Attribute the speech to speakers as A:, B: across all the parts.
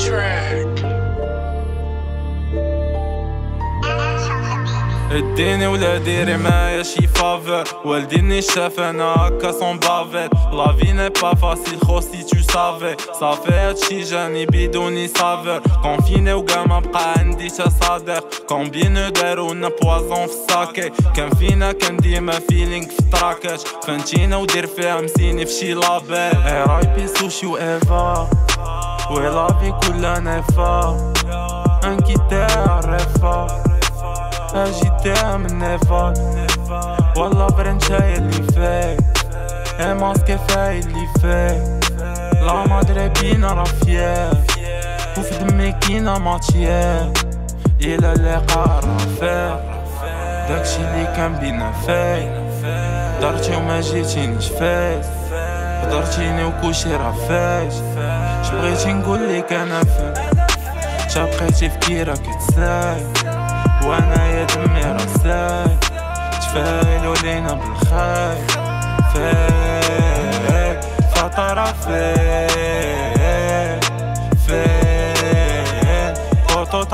A: اديني ولا ديري معايا شي فافور والديني شاف انا هكا صون بافيت لا في ني با فاسيل خو سي تو سافي صافي هادشي جاني بدوني سافور كونفيني وكاع ما بقى عندي تا صديق كومبينو دارونا بوازون في الساكي كان فينا كان ديما فيلينغ في التراكات فانتينا ودير فيها مسيني في شي لابيل اي راي بي سوشي و ايفا وي لافي كلها نيفا انكيتي عرفا اجيتها من نيفال والله برنشاي اللي فاي اي ماسكي فاي اللي فاي لا مادري بينا رافيا وفي دمي كينا ماتشيا الى اللقاء رافع داكشي اللي كان بينا فاي درتي وما جيتينيش فايس هضرتيني وكلشي راه فايش شبغيتي نقولك انا فايش تا بقيتي في كيرا كتساي وانا يا دمي راساي تفايلو لينا بالخير فايك فطرة فايك فايك كوتو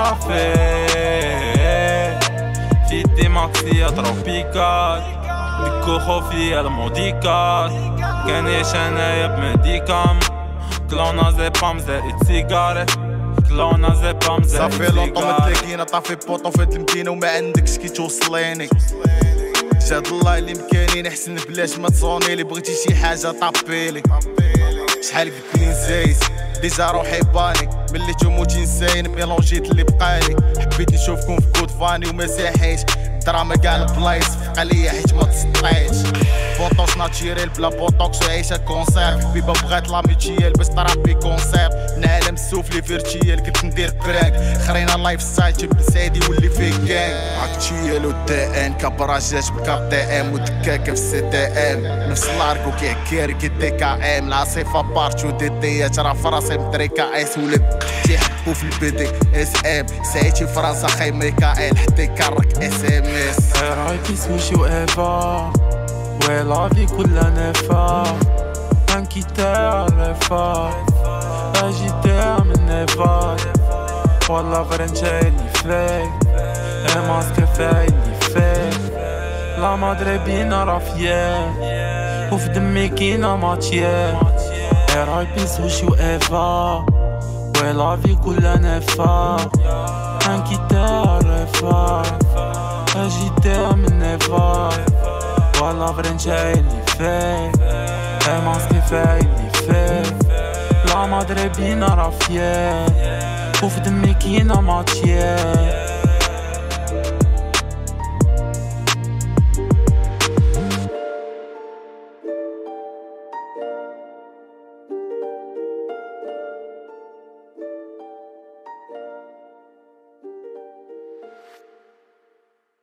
A: طافيك في ديماكسيا تروبيكال ديكو خوفي الموديكال كانيش انايا بميديكام كلونازيبام زائد سيجاريت
B: صافي لونطو متلاقينا طافي بوطو فهاد المدينة وما عندكش كي توصليني جاد الله اللي مكاني نحسن بلاش ما تصونيلي بغيتي شي حاجة طابيلي شحال قلتلي نزايز ديجا روحي بانيك ملي تموتي نساين ميلونجيت اللي بقالي حبيت نشوفكم في كود فاني وما ساحيش دراما كاع البلايص فقع ليا حيت ما تسطيتش بوطوكس ناتشيريل بلا بوطوكس وعيشها كونسير حبيبه بغات لاميتيال باش ترابي كونسير من عالم السفلي فيرتيال كنت ندير براك خرينا لايف ستايل تبدا سعيدي ولي فيه كان اكتيال و دي ان كبراجات بكاب دي ام ودكاكه في سي دي ام نفس الاركو كيعكير كي دي كا ام العاصفه بارتو دي ديات راه فراسي مطريكا اس ولد تيحبو في البي دي اس ام سايتي فرنسا خاي ميكائيل حتى يكرك اس ام اس
A: رايتي سوشي و ايفا وي لافي كلها نيفا انكيتي عرفا اجيتها من نيفال والله برنشاي اللي فاي اي ماسكي فاي اللي فاي لا مادري بينا رافيا وفي دمي كينا ماتشيا اي راي بي سوشي و ايفا وي لافي كلها نيفا انكيتي عرفا اجيتها من نيفال والله برنشاي اللي فاي اي ماسكي فاي اللي فاي لا مادري بينا رافيا وفي دمي كينا ماتشيا